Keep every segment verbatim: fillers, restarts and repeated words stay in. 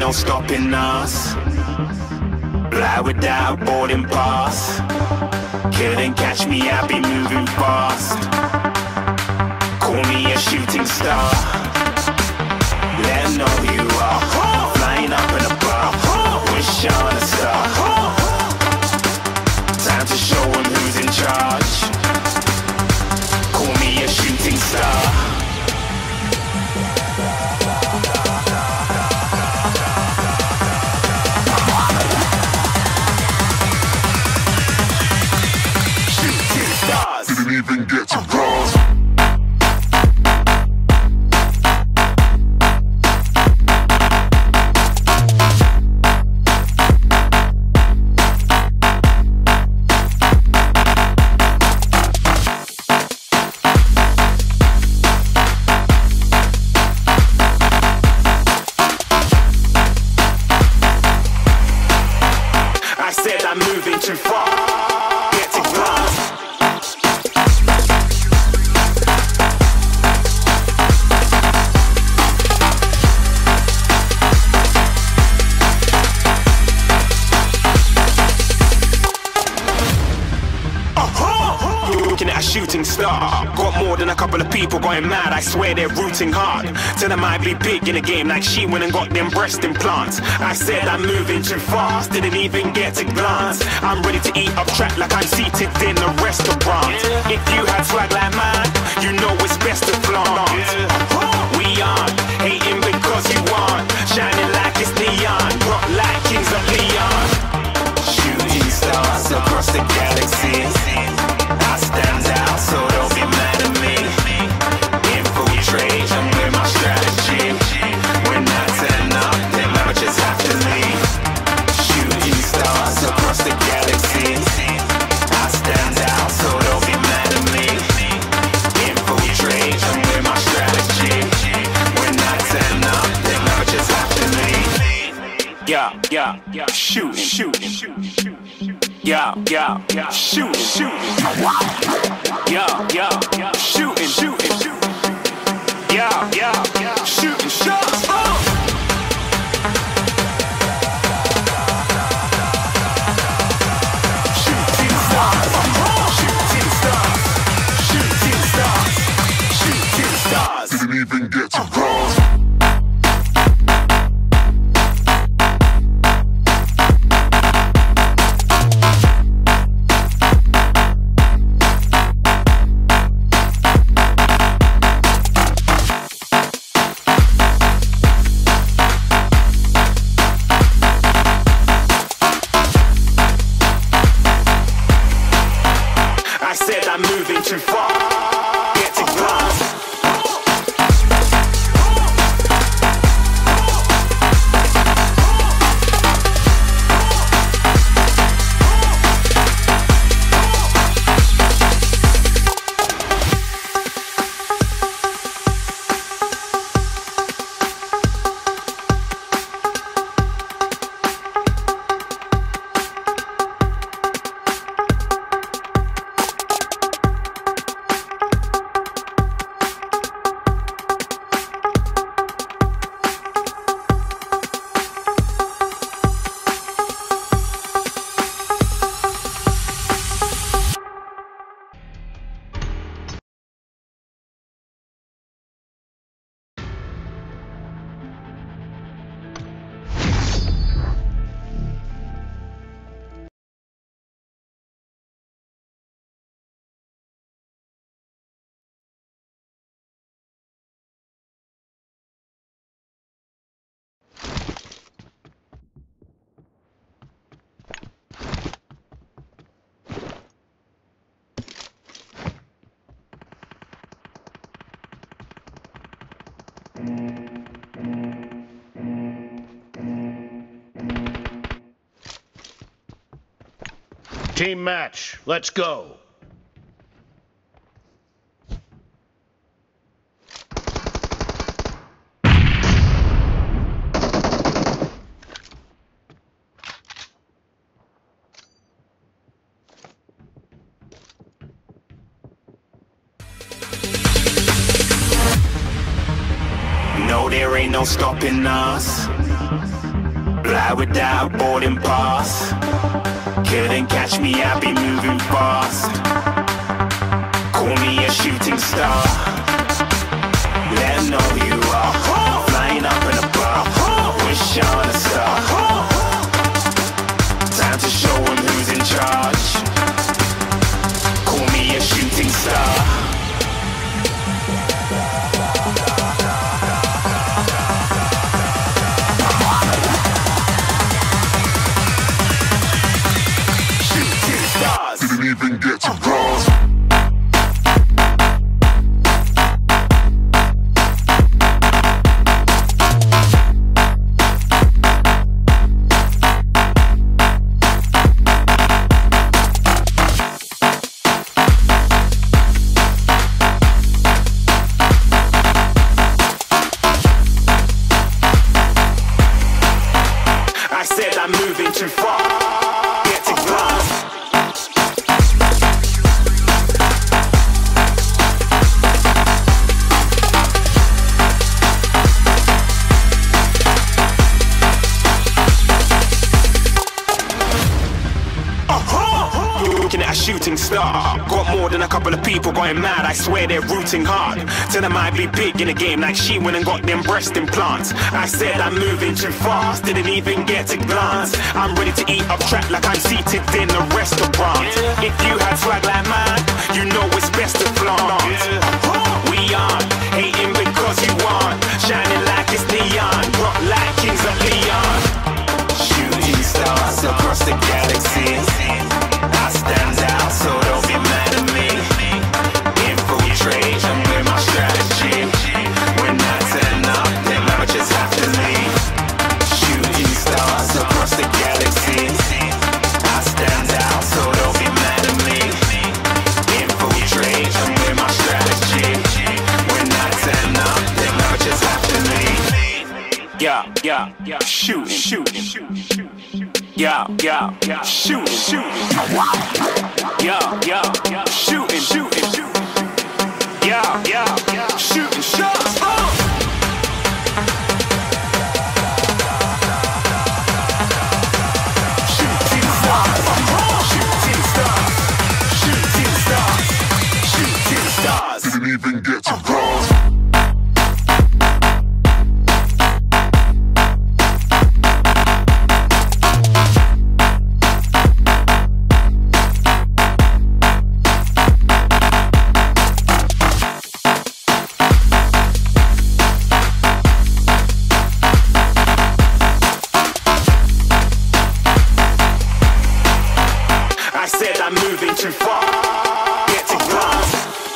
no stopping us. Fly without boarding pass. Couldn't catch me, I be moving fast. Call me a shooting star. Let 'em know who you are. Flying up in a bar. Wish on a star. Time to show 'em who's in charge. Call me a shooting star. Didn't even get to cross. I said I'm moving too far. Get to glass. Looking at a shooting star. Got more than a couple of people going mad. I swear they're rooting hard. Tell them I be big in the game like she went and got them breast implants. I said I'm moving too fast. Didn't even get to glance. I'm ready to eat up track like I'm seated in a restaurant. If you had swag like mine, you know it's best to flaunt. We aren't hating because you aren't. Shining like it's neon. Rock like kings of Leon. Shooting stars across the galaxy. I stand out, so don't be mad at me. Infiltrate, I'm with my strategy. When I turn up, them amateurs have to leave. Shooting stars across the galaxy. I stand out, so don't be mad at me. Infiltrate, I'm with my strategy. When I turn up, them amateurs have to leave. Yeah, yeah, yeah, shooting, shooting, shooting. Yeah, yeah, yeah, shooting, shooting. Yeah, yeah, yeah, shooting, shooting, shooting. Yeah, yeah, yeah, shooting shots. Oh! Shooting stars, shooting stars, shooting stars, shooting stars. Didn't even get to cross. I said I'm moving too far. Get to glass. Team match, let's go. No, there ain't no stopping us. Fly without boarding pass. Couldn't catch me, I'd be moving fast. Call me a shooting star. Let 'em know who you are. Flying up in a bar. Wish on a star. Time to show 'em who's in charge. Call me a shooting star. Didn't even get to cross. I said I'm moving too far. Get to glass. Looking at a shooting star. Got more than a couple of people going mad. I swear they're rooting hard. Tell them I'd be big in the game like she went and got them breast implants. I said I'm moving too fast. Didn't even get to glance. I'm ready to eat up track like I'm seated in a restaurant. If you had swag like mine, you know it's best to flaunt. We aren't hating because you aren't. Shining like it's neon. Rock like kings of Leon. Shooting stars across the galaxy. I stand out, so don't be mad at me. Infiltrate, I'm with my strategy. When I turn up, then I just have to leave. Shooting stars across the galaxy. I stand out, so don't be mad at me. Infiltrate, I'm with my strategy. When I turn up, then I just have to leave. Yeah, yeah, yeah, shoot, shoot, shoot. Yeah, yeah, yeah, shooting, shooting. Yeah, yeah, yeah, shooting, shooting, shooting. Yeah, yeah, yeah, shooting shots. Oh! Shooting stars, shooting stars, shooting stars, shooting stars. Didn't even get to cross. I said I'm moving too far. Get to glass.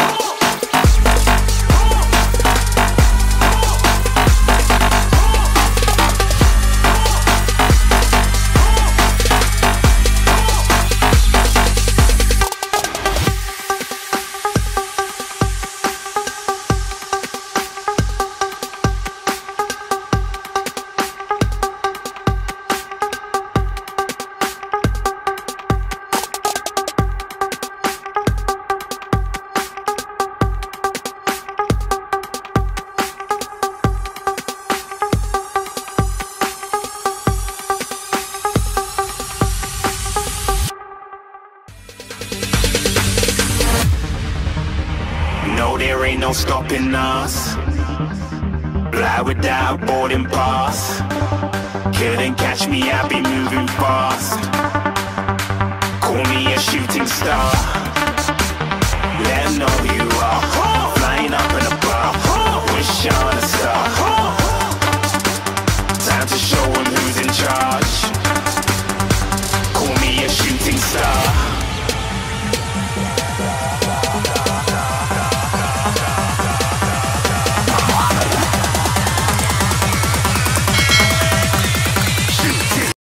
No, there ain't no stopping us. Fly without boarding pass. Couldn't catch me, I'd be moving fast. Call me a shooting star. Let 'em know who you are. Flying up in a bar. Wish on